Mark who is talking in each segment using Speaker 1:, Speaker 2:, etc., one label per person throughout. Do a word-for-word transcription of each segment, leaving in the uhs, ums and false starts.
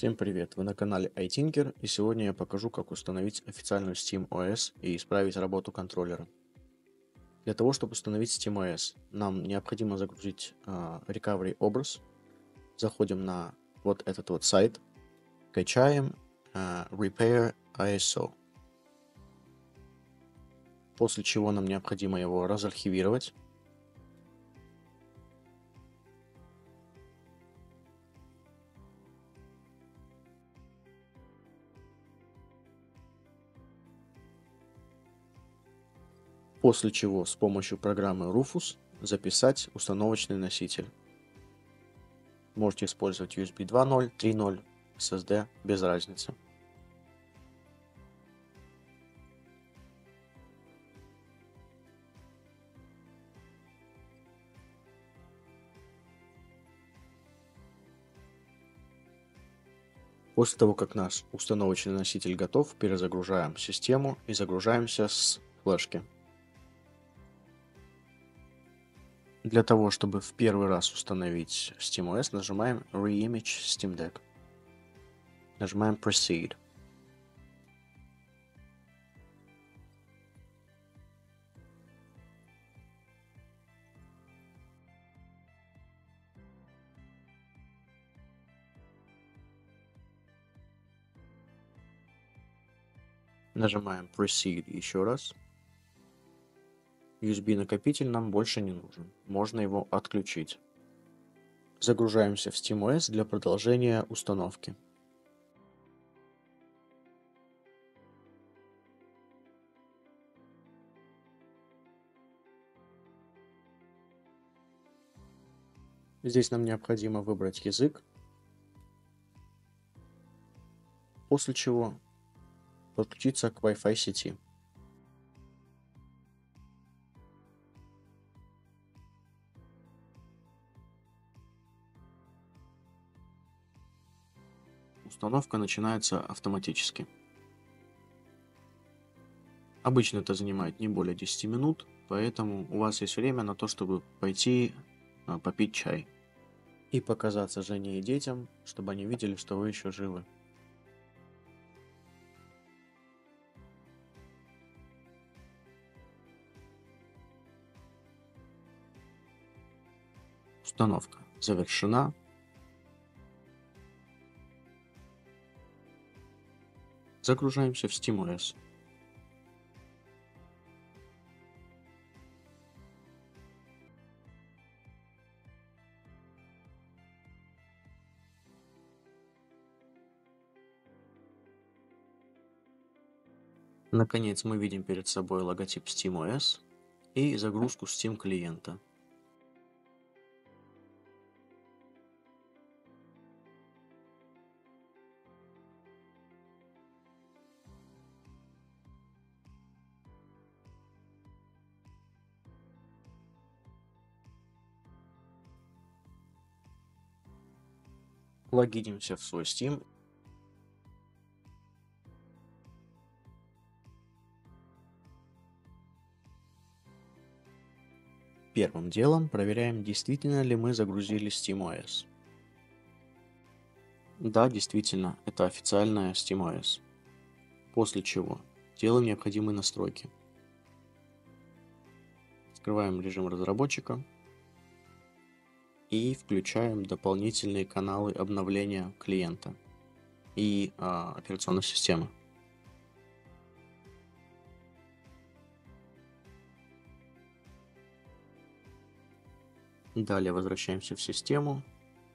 Speaker 1: Всем привет! Вы на канале iTinker, и сегодня я покажу, как установить официальную SteamOS и исправить работу контроллера. Для того, чтобы установить SteamOS, нам необходимо загрузить uh, Recovery образ. Заходим на вот этот вот сайт, качаем uh, Repair ай эс о. После чего нам необходимо его разархивировать. После чего с помощью программы Rufus записать установочный носитель. Можете использовать ю эс би два ноль, три ноль, эс эс ди, без разницы. После того, как наш установочный носитель готов, перезагружаем систему и загружаемся с флешки. Для того, чтобы в первый раз установить SteamOS, нажимаем Reimage Steam Deck. Нажимаем Proceed. Нажимаем Proceed еще раз. ю эс би накопитель нам больше не нужен. Можно его отключить. Загружаемся в SteamOS для продолжения установки. Здесь нам необходимо выбрать язык, после чего подключиться к Wi-Fi сети. Установка начинается автоматически. Обычно это занимает не более десяти минут, поэтому у вас есть время на то, чтобы пойти а, попить чай и показаться жене и детям, чтобы они видели, что вы еще живы. Установка завершена. Загружаемся в SteamOS. Наконец мы видим перед собой логотип SteamOS и загрузку Steam клиента. Логинимся в свой Steam. Первым делом проверяем, действительно ли мы загрузили SteamOS. Да, действительно, это официальная SteamOS. После чего делаем необходимые настройки. Открываем режим разработчика и включаем дополнительные каналы обновления клиента и а, операционной системы. Далее возвращаемся в систему.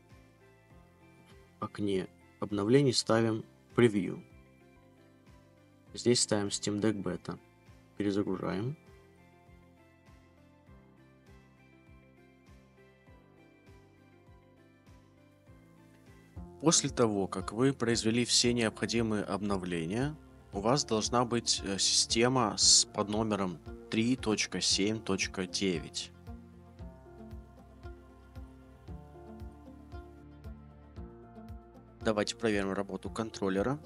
Speaker 1: В окне обновлений ставим Preview. Здесь ставим Steam Deck Beta. Перезагружаем. После того, как вы произвели все необходимые обновления, у вас должна быть система с подномером три точка семь точка девять. Давайте проверим работу контроллера.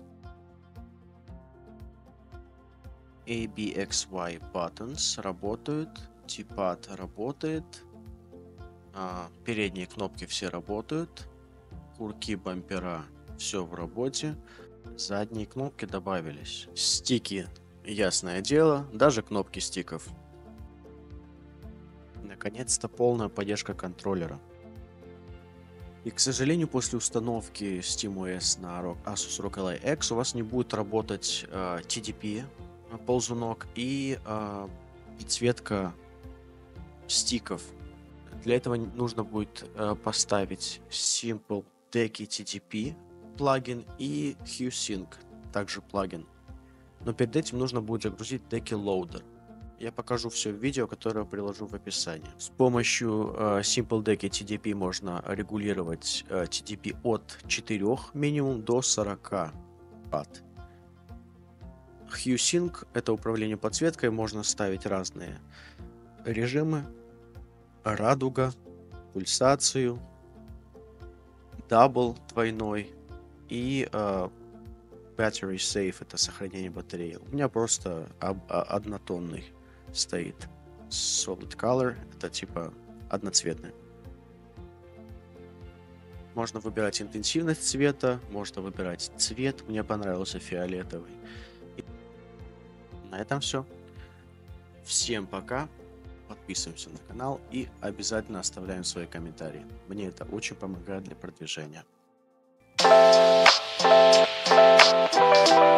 Speaker 1: A B X Y buttons работают, T-pad работает, а, передние кнопки все работают, курки бампера Все в работе. Задние кнопки добавились. Стики, ясное дело, даже кнопки стиков. Наконец-то полная поддержка контроллера. И, к сожалению, после установки SteamOS на Asus ROG Ally X у вас не будет работать э, ти ди пи ползунок и э, подсветка стиков. Для этого нужно будет э, поставить SimpleDecky ти ди пи плагин и HueSync также плагин. Но перед этим нужно будет загрузить Decky Loader. Я покажу все в видео, которое приложу в описании. С помощью э, SimpleDecky ти ди пи можно регулировать э, ти ди пи от четырёх минимум до сорока ватт. HueSync — это управление подсветкой, можно ставить разные режимы: радуга, пульсацию, дабл двойной и э, battery safe — это сохранение батареи. У меня просто об- а- однотонный стоит. Solid color — это типа одноцветный. Можно выбирать интенсивность цвета, можно выбирать цвет. Мне понравился фиолетовый. И на этом все. Всем пока. Подписываемся на канал и обязательно оставляем свои комментарии. Мне это очень помогает для продвижения.